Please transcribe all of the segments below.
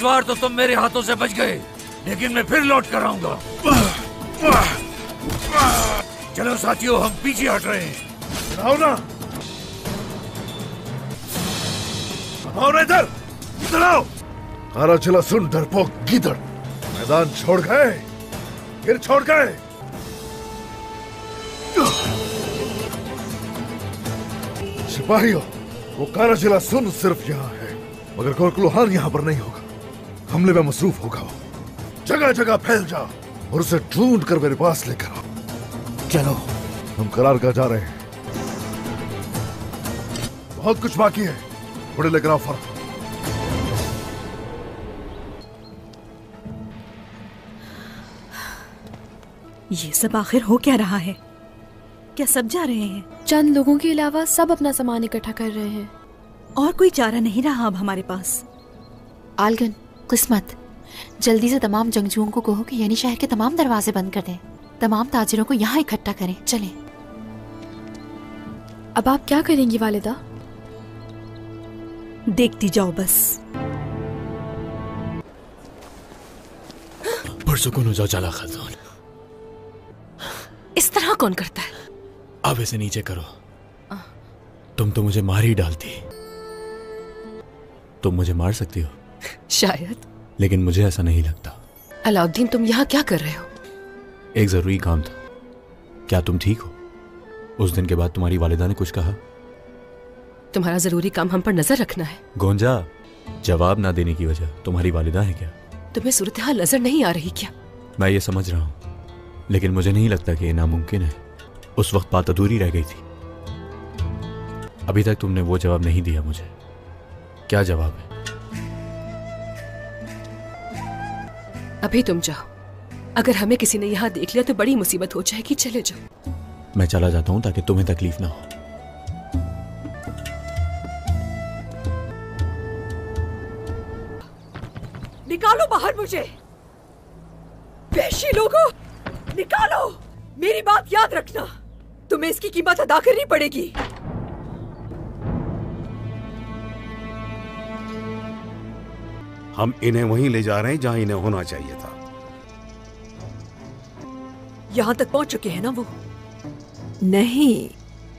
बार तो तुम मेरे हाथों से बच गए, लेकिन मैं फिर लौट कर आऊंगा। चलो साथियों, हम पीछे हट रहे हैं। आओ ना, आओ ना, इधर इधर आओ। कारा चला सुन डरपोक गीदड़, मैदान छोड़ गए, फिर छोड़ गए। सिपाहियों, वो कारा चला सुन सिर्फ यहाँ है, मगर कोरकुलुहान यहाँ पर नहीं होगा। हमले में मसरूफ होगा वो। जगह जगह फैल जाओ और उसे ढूंढ कर मेरे पास लेकर आओ। चलो, हम करार का जा रहे हैं। बहुत कुछ बाकी है, थोड़े लेकर आओ फर्क। ये सब आखिर हो क्या रहा है? क्या सब जा रहे हैं? चंद लोगों के अलावा सब अपना सामान इकट्ठा कर रहे हैं। और कोई चारा नहीं रहा अब हमारे पास। आलगन, किस्मत, जल्दी से तमाम जंगजुओं को कहो कि यानी शहर के तमाम दरवाजे बंद कर दें, तमाम ताजिरों को यहाँ इकट्ठा करें। चलें। अब आप क्या करेंगी वालिदा? देखती जाओ बस। पुरसुकून हो जाओ जाला खातून। इस तरह कौन करता है? अब इसे नीचे करो। तुम तो मुझे मार ही डालती। तुम मुझे मार सकती हो शायद, लेकिन मुझे ऐसा नहीं लगता। अलाउद्दीन, तुम यहाँ क्या कर रहे हो? एक जरूरी काम था। क्या तुम ठीक हो? उस दिन के बाद तुम्हारी वालिदा ने कुछ कहा? तुम्हारा जरूरी काम हम पर नजर रखना है। गोंजा, जवाब ना देने की वजह तुम्हारी वालिदा है क्या? तुम्हें सूरत हाल नजर नहीं आ रही क्या? मैं ये समझ रहा हूँ, लेकिन मुझे नहीं लगता कि ये नामुमकिन है। उस वक्त बात अधूरी रह गई थी। अभी तक तुमने वो जवाब नहीं दिया मुझे। क्या जवाब है? अभी तुम जाओ, अगर हमें किसी ने यहाँ देख लिया तो बड़ी मुसीबत हो जाएगी। चले जाओ। मैं चला जाता हूँ ताकि तुम्हें तकलीफ ना हो। निकालो बाहर मुझे, वहशी लोगों, निकालो। मेरी बात याद रखना, तुम्हें इसकी कीमत अदा करनी पड़ेगी। हम इन्हें वहीं ले जा रहे हैं जहां इन्हें होना चाहिए था। यहां तक पहुंच चुके हैं ना वो? नहीं,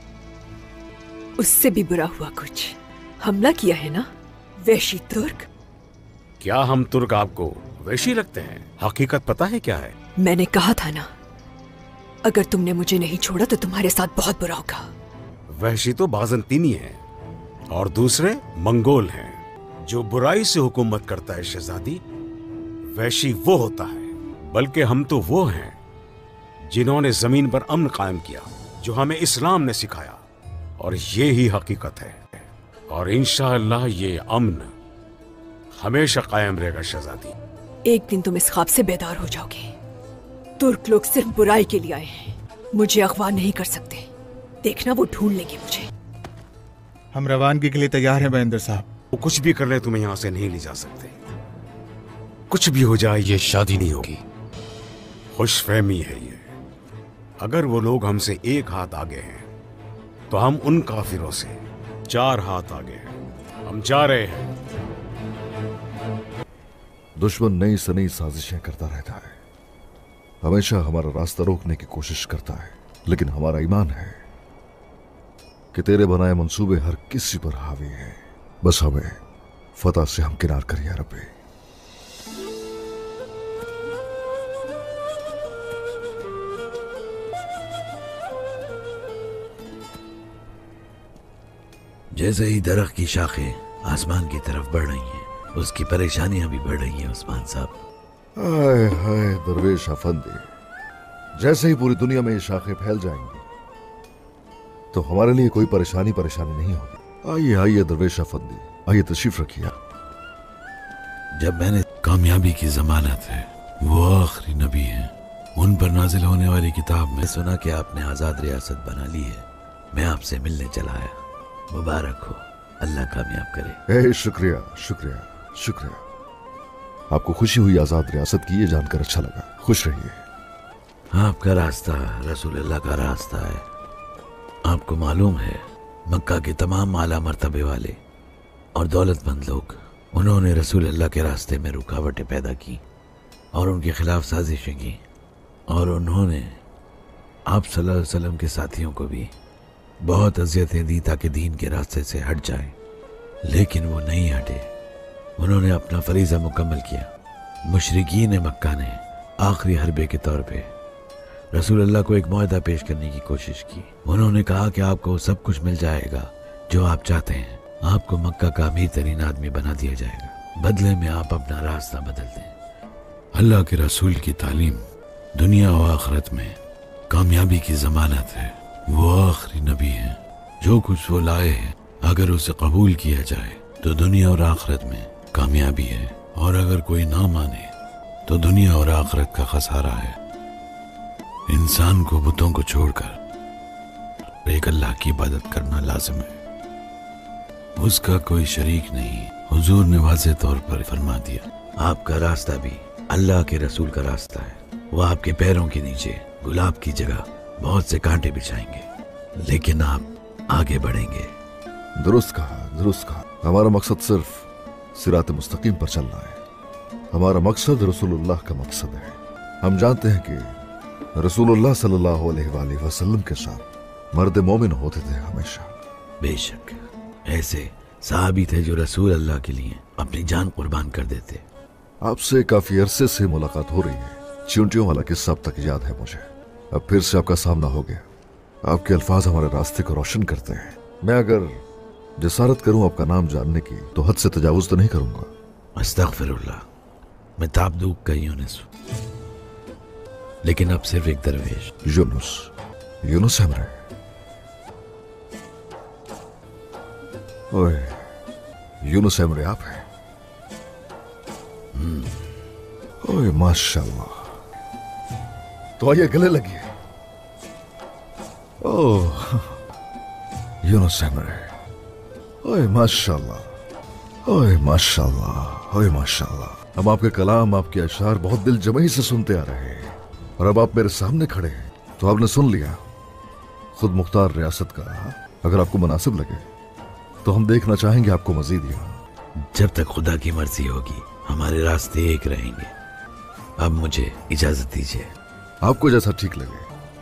उससे भी बुरा हुआ कुछ। हमला किया है ना वहशी तुर्क। क्या हम तुर्क आपको वहशी लगते हैं? हकीकत पता है क्या है? मैंने कहा था ना, अगर तुमने मुझे नहीं छोड़ा तो तुम्हारे साथ बहुत बुरा होगा। वहशी तो बाज़ंतीनी है और दूसरे मंगोल हैं। जो बुराई से हुकूमत करता है शहजादी, वहशी वो होता है। बल्कि हम तो वो हैं जिन्होंने जमीन पर अमन कायम किया, जो हमें इस्लाम ने सिखाया, और ये ही हकीकत है। और इंशाअल्लाह ये अमन हमेशा कायम रहेगा शहजादी। एक दिन तुम इस ख्वाब से बेदार हो जाओगे। तुर्क लोग सिर्फ बुराई के लिए आए हैं, मुझे अगवा नहीं कर सकते। देखना, वो ढूंढ लेंगे मुझे। हम रवानगी के लिए तैयार हैं महेंद्र साहब। वो कुछ भी कर ले, तुम्हें यहां से नहीं ले जा सकते। कुछ भी हो जाए, ये शादी नहीं होगी। खुशफहमी है ये। अगर वो लोग हमसे एक हाथ आगे हैं तो हम उन काफिरों से 4 हाथ आगे हैं। हम जा रहे हैं। दुश्मन नई से नई साजिशें करता रहता है, हमेशा हमारा रास्ता रोकने की कोशिश करता है, लेकिन हमारा ईमान है कि तेरे बनाए मंसूबे हर किसी पर हावी हैं। बस हमें फतह से हमकिनार कर या रब्बे। जैसे ही दरख्त की शाखें आसमान की तरफ बढ़ रही हैं, उसकी परेशानियां भी बढ़ रही हैं उस्मान साहब। हाय हाय दरवेश अफंदी, जैसे ही पूरी दुनिया में ये शाखें फैल जाएंगी तो हमारे लिए कोई परेशानी नहीं होगी। आइए आइए दरवेश अफंदी, आइए तशरीफ रखिए। जब मैंने कामयाबी की जमानत है, वो आखिरी नबी हैं, उन पर नाजिल होने वाली किताब में सुना कि आपने आजाद रियासत बना ली है। मैं आपसे मिलने चला आया। मुबारक हो, अल्लाह कामयाब करे। शुक्रिया शुक्रिया शुक्रिया। आपको खुशी हुई आजाद रियासत की, ये जानकर अच्छा लगा। खुश रहिए। आपका रास्ता रसूलुल्लाह का रास्ता है। आपको मालूम है, मक्का के तमाम आला मर्तबे वाले और दौलतमंद लोग उन्होंने रसूल अल्लाह के रास्ते में रुकावटें पैदा की और उनके खिलाफ साजिशें की, और उन्होंने आप सल्लल्लाहु अलैहि वसल्लम के साथियों को भी बहुत अजियतें दी ताकि दीन के रास्ते से हट जाएं, लेकिन वो नहीं हटे। उन्होंने अपना फरीज़ा मुकम्मल किया। मुशरिकीन मक्का ने आखिरी हरबे के तौर पे रसूल अल्लाह को एक मुआहदा पेश करने की कोशिश की। उन्होंने कहा कि आपको सब कुछ मिल जाएगा जो आप चाहते हैं, आपको मक्का का अमीर तरीन आदमी बना दिया जाएगा, बदले में आप अपना रास्ता बदल दें। अल्लाह के रसूल की तालीम दुनिया और आखिरत में कामयाबी की जमानत है। वो आखिरी नबी हैं। जो कुछ वो लाए हैं अगर उसे कबूल किया जाए तो दुनिया और आखिरत में कामयाबी है, और अगर कोई ना माने तो दुनिया और आखिरत का खसारा है। इंसान को बुतों को छोड़कर एक अल्लाह की इबादत करना लाजिम है, उसका कोई शरीक नहीं। हुजूर ने वाज़ेह तौर पर फरमा दिया, आपका रास्ता भी अल्लाह के रसूल का रास्ता है। वो आपके पैरों के नीचे गुलाब की जगह बहुत से कांटे बिछाएंगे, लेकिन आप आगे बढ़ेंगे। दुरुस्त कहा। हमारा मकसद सिर्फ सिरात मुस्तकीम पर चलना है। हमारा मकसद रसूलुल्लाह का मकसद है। हम जानते हैं कि रसूलुल्लाह सल्लल्लाहु अलैहि वसल्लम के साथ मर्द मोमिन होते थे हमेशा। बेशक ऐसे सहाबी थे जो रसूल अल्लाह के लिए अपनी जान कुर्बान कर देते। आपसे काफी अरसे से मुलाकात हो रही है। चींटियों वाला किस्सा अब तक याद है मुझे। अब फिर से आपका सामना हो गया। आपके अल्फाज हमारे रास्ते को रोशन करते हैं। मैं अगर जसारत करूं आपका नाम जानने की तो हद से तजावुज तो नहीं करूंगा। अस्तगफिरुल्लाह, मैं ताबदूक का यूनुस हूं, लेकिन अब सिर्फ एक दरवेश। यूनुस हमरे। ओए, यूनुस हमरे आप हैं? ओए माशाल्लाह। तो आइए गले लगिए। ओह यूनुस हमरे। ओए माशाल्लाह, ओए माशाल्लाह, ओए माशाल्लाह। हम आपके कलाम, आपके अशार बहुत दिल जमई से सुनते आ रहे हैं, और अब आप मेरे सामने खड़े हैं तो आपने सुन लिया खुद मुख्तार रियासत का। अगर आपको मुनासिब लगे तो हम देखना चाहेंगे आपको मजीद यहाँ। जब तक खुदा की मर्जी होगी हमारे रास्ते एक रहेंगे। अब मुझे इजाजत दीजिए। आपको जैसा ठीक लगे।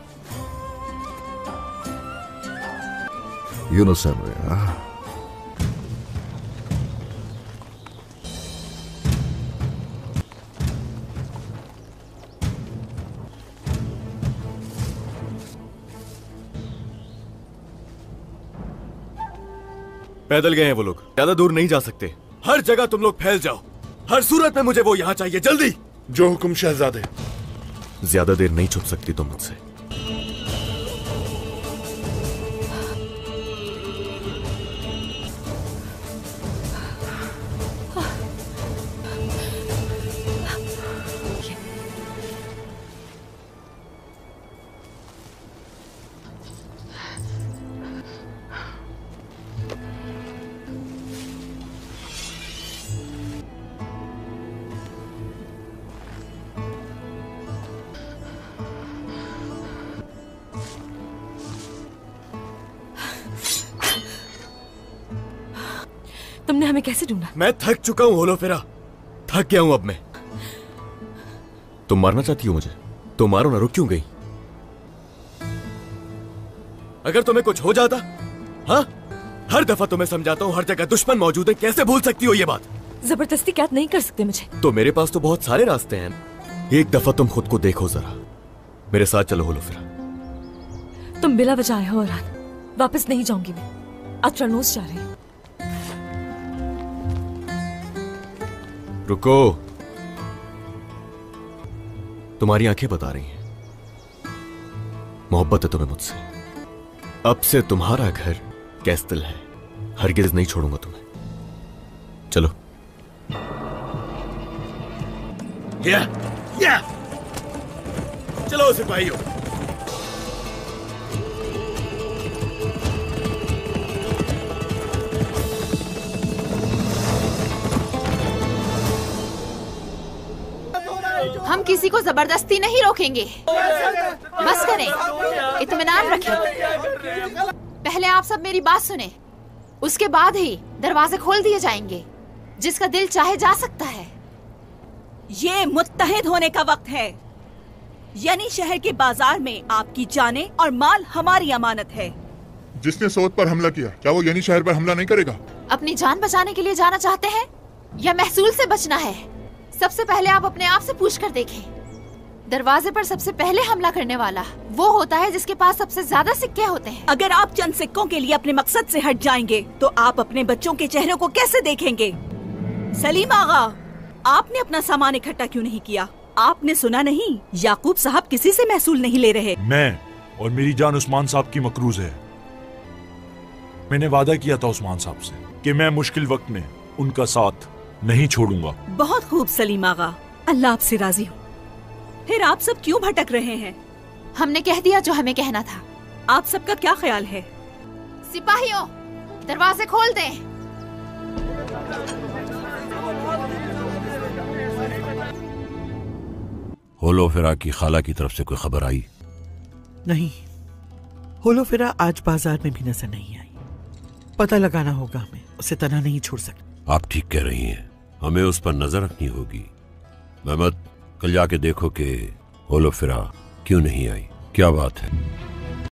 यूनुस हमरे। पैदल गए हैं वो लोग, ज्यादा दूर नहीं जा सकते। हर जगह तुम लोग फैल जाओ। हर सूरत में मुझे वो यहाँ चाहिए, जल्दी। जो हुक्म शहजादे। ज्यादा देर नहीं छुप सकती तुम मुझसे। तुमने हमें कैसे ढूंढा? मैं थक चुका हूं होलोफेरा, थक गया हूं अब मैं। तुम मारना चाहती हो मुझे तो मारो ना, रुक क्यों गई? अगर तुम्हें कुछ हो जाता, हाँ? हर दफा तुम्हें समझाता हूं हर जगह दुश्मन मौजूद है, कैसे भूल सकती हो ये बात? जबरदस्ती कैद नहीं कर सकते मुझे। तो मेरे पास तो बहुत सारे रास्ते हैं। एक दफा तुम खुद को देखो जरा, मेरे साथ चलो होलोफेरा। तुम बिला वजह आए हो और वापस नहीं जाऊंगी मैं। अत्रानोस जा रही हूं। रुको, तुम्हारी आंखें बता रही हैं मोहब्बत है तुम्हें मुझसे। अब से तुम्हारा घर कैस्टल है, हरगिज नहीं छोड़ूंगा तुम्हें। चलो। या। चलो सिपाहियों। हम किसी को जबरदस्ती नहीं रोकेंगे। बस करें, इत्मीनान रखें। पहले आप सब मेरी बात सुने, उसके बाद ही दरवाजे खोल दिए जाएंगे। जिसका दिल चाहे जा सकता है। ये मुत्तहिद होने का वक्त है। यानी शहर के बाजार में आपकी जाने और माल हमारी अमानत है। जिसने सोत पर हमला किया, क्या वो यानी शहर पर हमला नहीं करेगा? अपनी जान बचाने के लिए जाना चाहते हैं या महसूल से बचना है? सबसे पहले आप अपने आप से पूछ कर देखें। दरवाजे पर सबसे पहले हमला करने वाला वो होता है जिसके पास सबसे ज्यादा सिक्के होते हैं। अगर आप चंद सिक्कों के लिए अपने मकसद से हट जाएंगे तो आप अपने बच्चों के चेहरों को कैसे देखेंगे? सलीम आगा, आपने अपना सामान इकट्ठा क्यों नहीं किया? आपने सुना नहीं, याकूब साहब किसी से महसूल नहीं ले रहे। मैं और मेरी जान उस्मान साहब की मकरूज है। मैंने वादा किया था उस्मान साहब से कि मैं मुश्किल वक्त में उनका साथ नहीं छोड़ूंगा। बहुत खूब सलीम आगा, अल्लाह आपसे राजी हो। फिर आप सब क्यों भटक रहे हैं? हमने कह दिया जो हमें कहना था। आप सबका क्या ख्याल है? सिपाहियों, दरवाजे खोल दें। होलोफिरा की खाला की तरफ से कोई खबर आई? नहीं, होलोफिरा आज बाजार में भी नजर नहीं आई। पता लगाना होगा हमें, उसे तन्हा नहीं छोड़ सकते। आप ठीक कह रही हैं, हमें उस पर नजर रखनी होगी। मेहमद, कल जाके देखो कि होलोफिरा क्यों नहीं आई, क्या बात है।